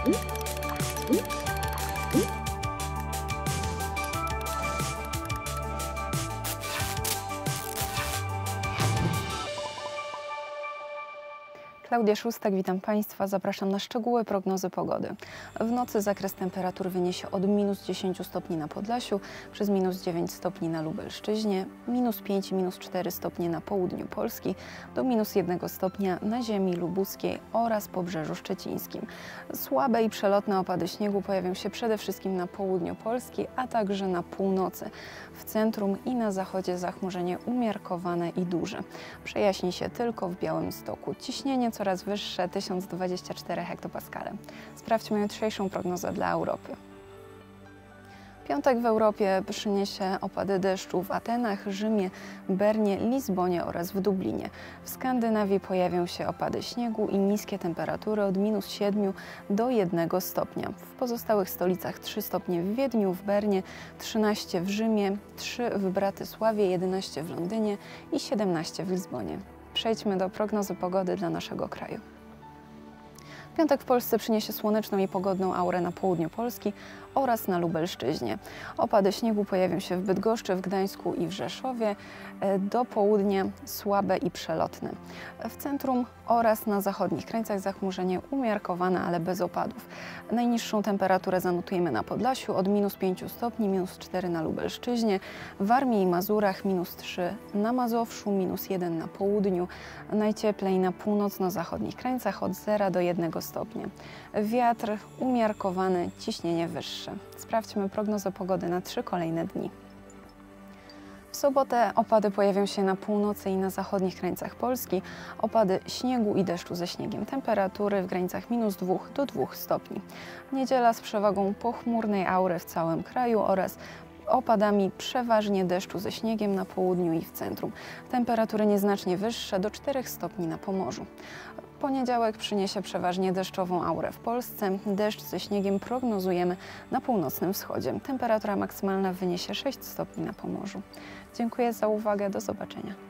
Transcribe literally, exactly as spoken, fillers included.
Klaudia Szóstak, witam Państwa. Zapraszam na szczegóły prognozy pogody. W nocy zakres temperatur wyniesie od minus dziesięć stopni na Podlasiu, przez minus dziewięć stopni na Lubelszczyźnie, minus pięć i minus cztery stopnie na południu Polski, do minus jeden stopnia na ziemi lubuskiej oraz Pobrzeżu Szczecińskim. Słabe i przelotne opady śniegu pojawią się przede wszystkim na południu Polski, a także na północy. W centrum i na zachodzie zachmurzenie umiarkowane i duże. Przejaśni się tylko w Białymstoku. Ciśnienie coraz wyższe, tysiąc dwadzieścia cztery hektopaskale. Sprawdźmy jutrzejszą prognozę dla Europy. Piątek w Europie przyniesie opady deszczu w Atenach, Rzymie, Bernie, Lizbonie oraz w Dublinie. W Skandynawii pojawią się opady śniegu i niskie temperatury od minus siedmiu do jednego stopnia. W pozostałych stolicach trzy stopnie w Wiedniu, w Bernie, trzynaście w Rzymie, trzy w Bratysławie, jedenaście w Londynie i siedemnaście w Lizbonie. Przejdźmy do prognozy pogody dla naszego kraju. Piątek w Polsce przyniesie słoneczną i pogodną aurę na południu Polski oraz na Lubelszczyźnie. Opady śniegu pojawią się w Bydgoszczy, w Gdańsku i w Rzeszowie. Do południa słabe i przelotne. W centrum oraz na zachodnich krańcach zachmurzenie umiarkowane, ale bez opadów. Najniższą temperaturę zanotujemy na Podlasiu od minus pięciu stopni, minus cztery na Lubelszczyźnie, w Warmii i Mazurach minus trzy, na Mazowszu minus jeden na południu, najcieplej na północno-zachodnich krańcach od zera do jednego stopnia. Wiatr umiarkowany, ciśnienie wyższe. Sprawdźmy prognozę pogody na trzy kolejne dni. W sobotę opady pojawią się na północy i na zachodnich krańcach Polski. Opady śniegu i deszczu ze śniegiem. Temperatury w granicach minus dwóch do dwóch stopni. Niedziela z przewagą pochmurnej aury w całym kraju oraz opadami przeważnie deszczu ze śniegiem na południu i w centrum. Temperatury nieznacznie wyższe do czterech stopni na Pomorzu. Poniedziałek przyniesie przeważnie deszczową aurę w Polsce. Deszcz ze śniegiem prognozujemy na północnym wschodzie. Temperatura maksymalna wyniesie sześć stopni na Pomorzu. Dziękuję za uwagę. Do zobaczenia.